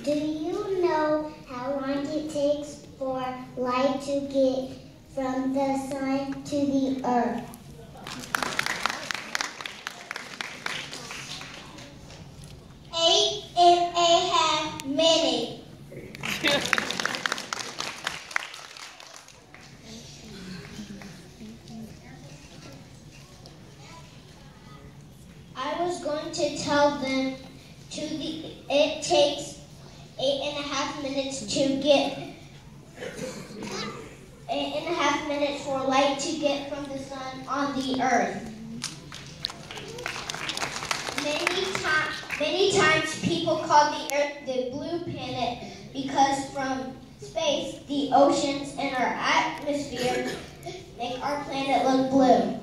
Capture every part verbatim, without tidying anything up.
Do you know how long it takes for light to get from the sun to the earth? Eight and a half minutes. I was going to tell them to the it takes eight and a half minutes to get eight and a half minutes for light to get from the sun on the earth. Many times many times people call the earth the blue planet because from space the oceans and our atmosphere make our planet look blue.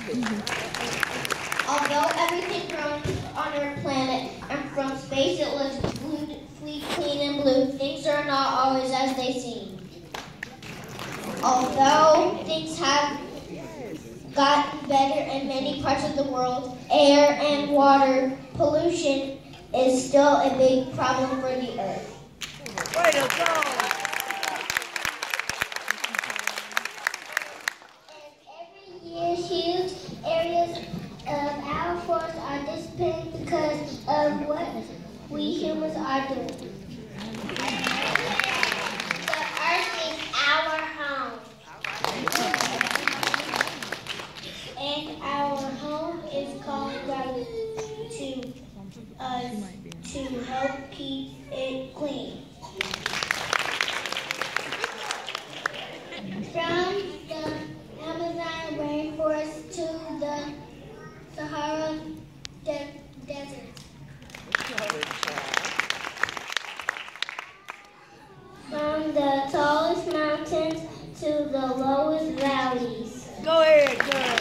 Although everything grows on our planet and from space it looks blue, clean and blue, things are not always as they seem. Although things have gotten better in many parts of the world, air and water pollution is still a big problem for the earth. Way to go! And every year, huge areas of our forest are disappearing because of what we humans are doing. The earth is our home. And our home is called gravity to us to help keep it clean. From the Amazon rainforest to the Sahara de desert. From the tallest mountains to the lowest valleys. Go ahead, girl.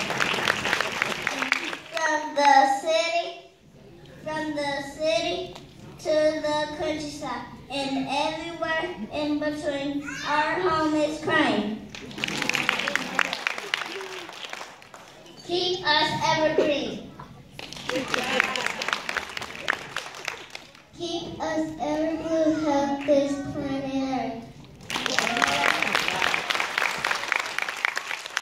From the city, from the city to the countryside, and everywhere in between, our home is crying. Keep us evergreen. Keep us evergreen. Help this